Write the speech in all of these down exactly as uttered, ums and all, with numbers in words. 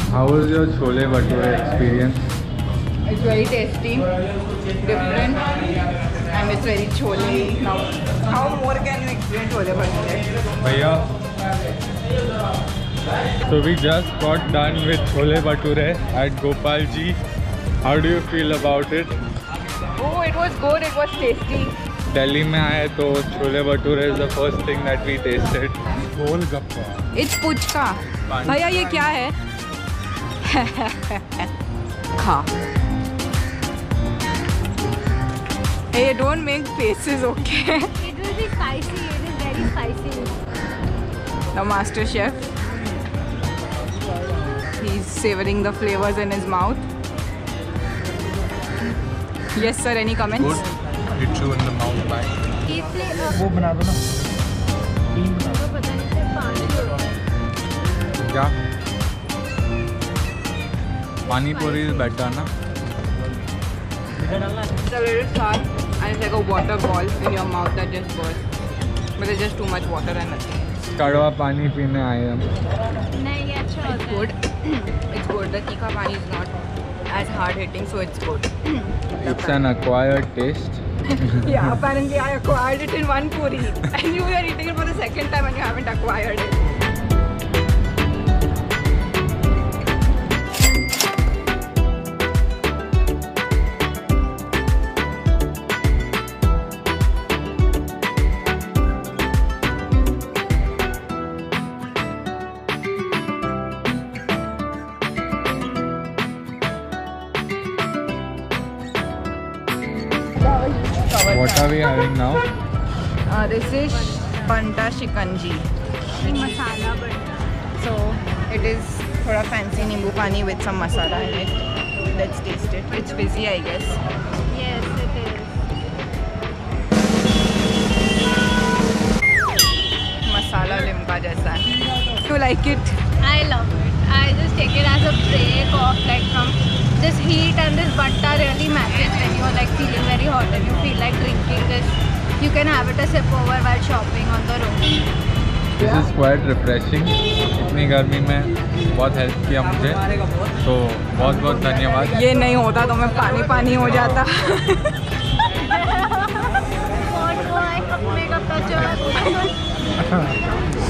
How was your chole bhature experience? It's very tasty, different, and it's very chole. Now, how more can you explain chole bhature? Bhaiya, so we just got done with chole bhature at Gopalji. How do you feel about it? Oh, it was good. It was tasty. Delhi में आए तो chole bhature is the first thing that we tasted. Golgappa. It's puchka. भैया ये क्या है? खा. Hey, don't make faces, okay? It will be spicy. It is very spicy. The master chef. He's savoring the flavors in his mouth. Yes, sir. Any comments? Good. Hit you in the mouth by. वो बना दो ना. पता नहीं सिर्फ पानी. क्या? पानी पूरी is better ना? It's a little sour and it's like a water ball in your mouth that just bursts. But there's just too much water and nothing. कड़वा पानी पीने आए हम. नहीं ये अच्छा होता है. Good. It's good. The tikka pani is not as hard hitting, so it's good. It's an acquired taste. Yeah, apparently I acquired it in one puri and you are eating it for the second time and you haven't acquired it. What are we having now? Uh, this is banta shikanji. मसाला बड़ा. So it is thoda fancy nimbu pani with some masala in it. Let's taste it. It's fizzy, I guess. Yes, it is. Masala limka jaisa. Do you like it? I love it. I just take it as a break off, like from this heat, and this banta really matches when you're like feeling very hot and you feel like drinking this. You can have it a sip over while shopping on the road. This is quite refreshing. इतनी गर्मी में बहुत help किया मुझे. तो बहुत बहुत धन्यवाद. ये नहीं होता तो मैं पानी पानी हो जाता. What boy? Makeup toucher.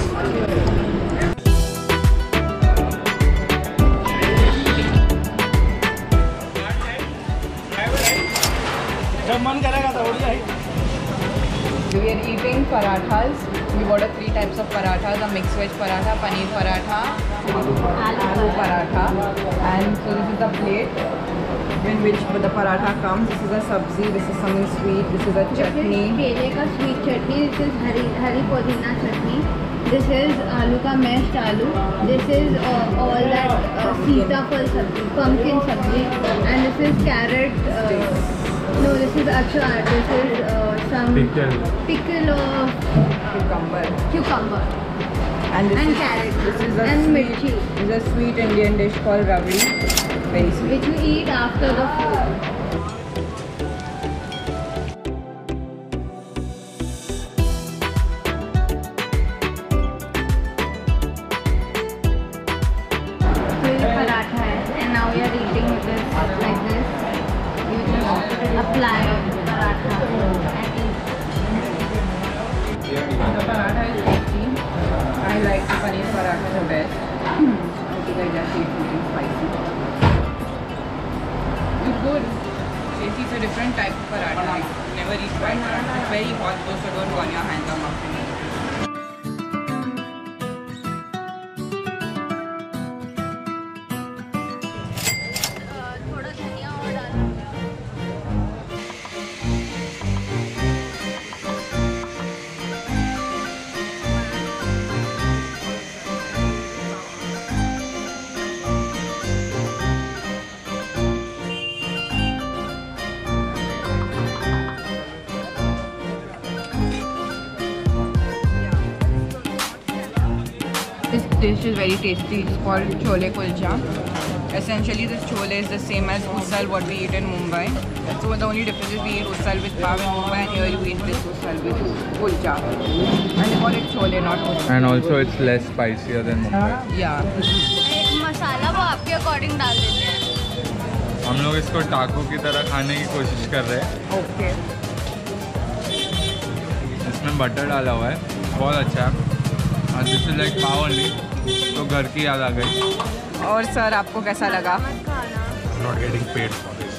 We are eating parathas. We ordered three types of parathas: a mixed veg paratha, paneer paratha, aloo paratha, and so this is the plate in which the paratha comes. This is a sabzi. This is something sweet. This is a chutney. केले का sweet chutney. This is Hari Hari पुदीना chutney. This is आलू का mashed आलू. This is uh, all that uh, सीताफल sabzi, pumpkin sabzi, and this is carrot. Uh, no, this is achar. This is uh, some Pickle. pickle of Cucumber. cucumber And this and is, carrot this is a and sweet, mirchi, this is a sweet Indian dish called rabdi. Very sweet. which we eat after the food. So ये paratha है, and now we are eating with this like this. You just apply paratha and eat. The paratha is tasty. I like the paneer paratha the best. Because I just eat something spicy. It's good. Tasty. It's a different type of paratha. Like, never eat white paratha. It's very hot though, so don't burn your hands or mouth. थोड़ा धनिया और डालो. This dish is very tasty. It's called chole kulcha. Essentially, this chole is the same as usal what we eat in Mumbai. So the only difference is we eat usal with pav in Mumbai, and here you eat this usal with kulcha. And they call it chole, not usal. And also it's less spicier than Mumbai. Yeah. मसाला आपके according डाल देते हैं। हम लोग इसको टाको की तरह खाने की कोशिश कर रहे हैं। ओके। इसमें बटर डाला हुआ है, बहुत अच्छा है। और this is like pav only, तो घर की याद आ गई। और सर आपको कैसा लगा? Not getting paid for this.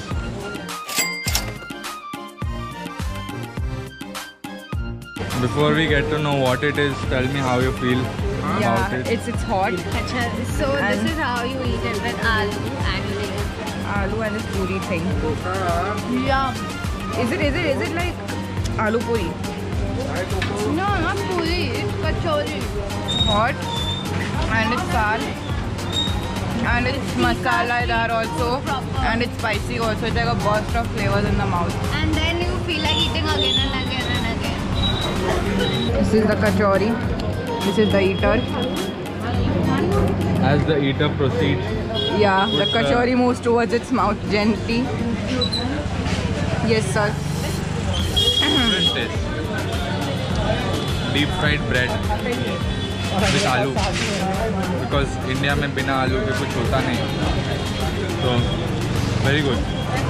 Before we get to know what it is, tell me how you feel about Yeah, it. it's it's hot. अच्छा, so And- this is how you eat it with aloo and this. Aloo and this puri thing. Yum. Is it is it is it like aloo puri? No, not puri. It's kachori. Hot and it's sal and it's masaladar also and it's spicy also. It's like a burst of flavors in the mouth. And then you feel like eating again and again and again. This is the kachori. This is the eater. As the eater proceeds, Yeah, the Good, kachori moves towards its mouth gently. Yes, sir. different taste. Deep fried bread with aloo. Because India में बिना आलू के कुछ होता नहीं. So very good.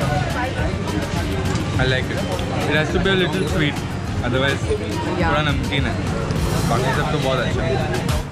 I like it. It has to be a little sweet. Otherwise Yeah. थोड़ा नमकीन है. बाकी सब तो बहुत अच्छा है.